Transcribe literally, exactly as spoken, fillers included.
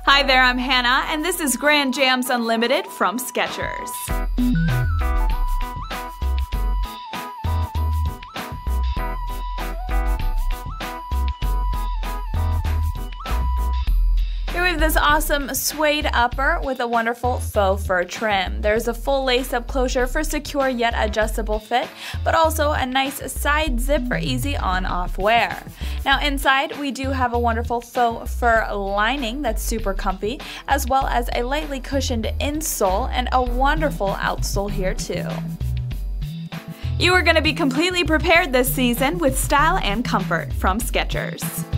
Hi there, I'm Hannah, and this is Grand Jams Unlimited from Skechers. Here we have this awesome suede upper with a wonderful faux fur trim. There's a full lace-up closure for secure yet adjustable fit, but also a nice side zip for easy on-off wear. Now inside we do have a wonderful faux fur lining that's super comfy, as well as a lightly cushioned insole and a wonderful outsole here too. You are going to be completely prepared this season with style and comfort from Skechers.